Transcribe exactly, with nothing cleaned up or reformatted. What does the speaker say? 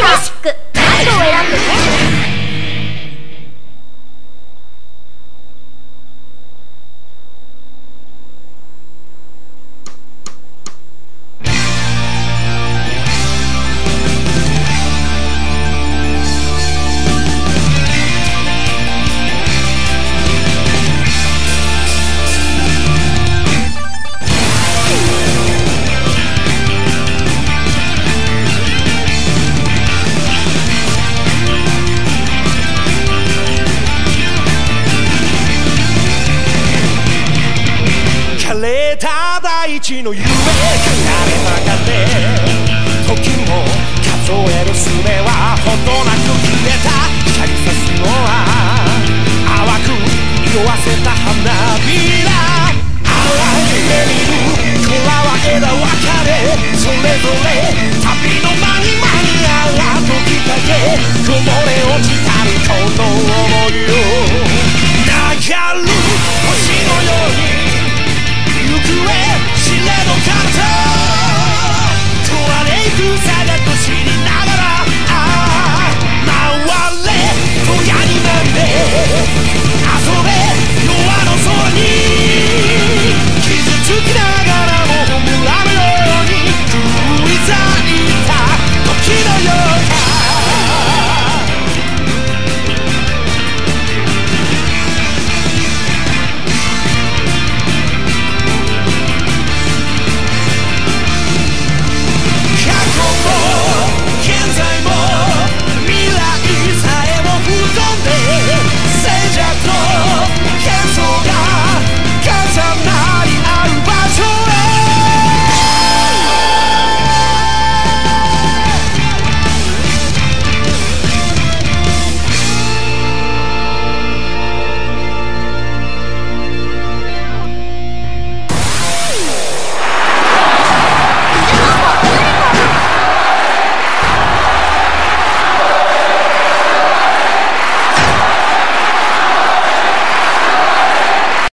ラシック何度を選んでね。 大地の夢離れ曲がって時も数える術はほどなく消えた。光さすのは淡く色あせた花びら。荒い夢見る空は枝分かれ、それぞれ旅の間に間に合う時だけ曇れ落ちたるこの想いを